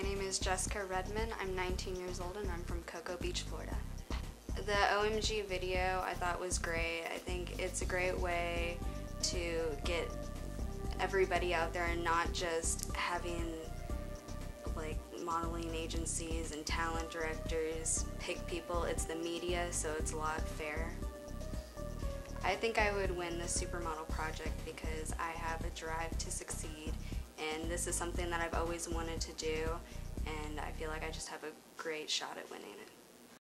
My name is Jessica Redmon. I'm 19 years old and I'm from Cocoa Beach, Florida. The OMG video I thought was great. I think it's a great way to get everybody out there and not just having like modeling agencies and talent directors pick people. It's the media, so it's a lot fairer. I think I would win the supermodel project because I have a drive to succeed, and this is something that I've always wanted to do, and I feel like I just have a great shot at winning it.